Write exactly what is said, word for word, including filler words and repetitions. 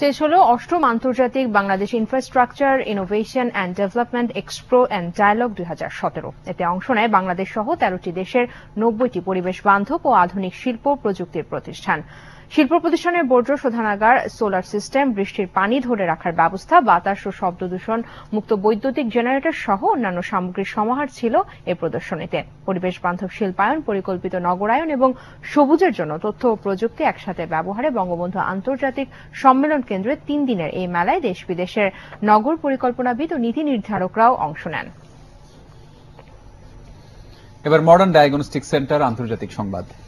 শেষ হলো অষ্টম আন্তর্জাতিক Bangladesh infrastructure innovation and development expo and dialogue দুই হাজার সতেরো। এতে অংশ নেয় বাংলাদেশ সহ তেরোটি দেশের নব্বইটি পরিবেশ বান্ধব ও আধুনিক শিল্প প্রযুক্তির প্রতিষ্ঠান। শিল্প প্রতিষ্ঠানের বর্জ্য শোধনাগার, সোলার সিস্টেম, বৃষ্টির পানি ধরে রাখার ব্যবস্থা, বাতাস ও শব্দ দূষণ মুক্ত বৈদ্যুতিক জেনারেটর সহ অন্যান্য সামগ্রীর সমাহার ছিল এই প্রদর্শনীতে। পরিবেশ বান্ধব শিল্পায়ন, পরিকল্পিত নগরায়ন এবং সবুজের জন্য তথ্য ও প্রযুক্তি একসাথে ব্যবহারে বঙ্গবন্ধু আন্তর্জাতিক সম্মেলন কেন্দ্রে তিন দিনের এই মেলায় দেশ বিদেশের নগর পরিকল্পনাবিদ ও নীতি নির্ধারকরাও অংশ নেন। এবার মডার্ন ডায়াগনস্টিক সেন্টার আন্তর্জাতিক সংবাদ।